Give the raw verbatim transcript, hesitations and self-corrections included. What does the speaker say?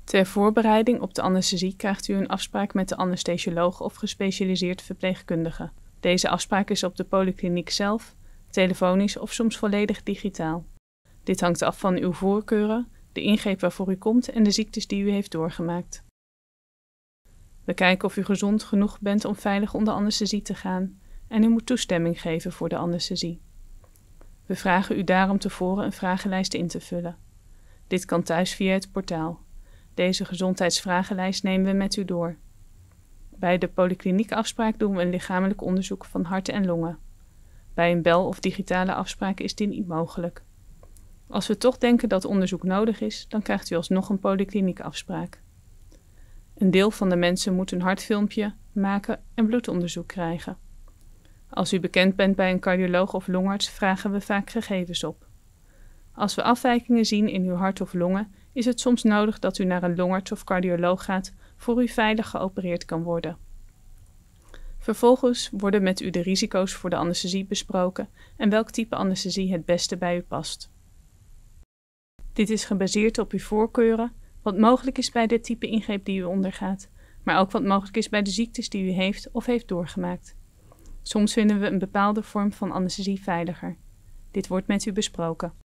Ter voorbereiding op de anesthesie krijgt u een afspraak met de anesthesioloog of gespecialiseerd verpleegkundige. Deze afspraak is op de polykliniek zelf, telefonisch of soms volledig digitaal. Dit hangt af van uw voorkeuren, de ingreep waarvoor u komt en de ziektes die u heeft doorgemaakt. We kijken of u gezond genoeg bent om veilig onder anesthesie te gaan en u moet toestemming geven voor de anesthesie. We vragen u daarom tevoren een vragenlijst in te vullen. Dit kan thuis via het portaal. Deze gezondheidsvragenlijst nemen we met u door. Bij de polykliniekafspraak doen we een lichamelijk onderzoek van hart en longen. Bij een bel- of digitale afspraak is dit niet mogelijk. Als we toch denken dat onderzoek nodig is, dan krijgt u alsnog een polykliniekafspraak. Een deel van de mensen moet een hartfilmpje maken en bloedonderzoek krijgen. Als u bekend bent bij een cardioloog of longarts, vragen we vaak gegevens op. Als we afwijkingen zien in uw hart of longen, is het soms nodig dat u naar een longarts of cardioloog gaat voor u veilig geopereerd kan worden. Vervolgens worden met u de risico's voor de anesthesie besproken en welk type anesthesie het beste bij u past. Dit is gebaseerd op uw voorkeuren, wat mogelijk is bij dit type ingreep die u ondergaat, maar ook wat mogelijk is bij de ziektes die u heeft of heeft doorgemaakt. Soms vinden we een bepaalde vorm van anesthesie veiliger. Dit wordt met u besproken.